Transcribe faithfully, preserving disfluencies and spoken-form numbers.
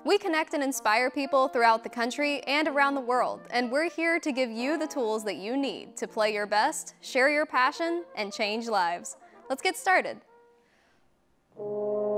We connect and inspire people throughout the country and around the world, and we're here to give you the tools that you need to play your best, share your passion, and change lives. Let's get started.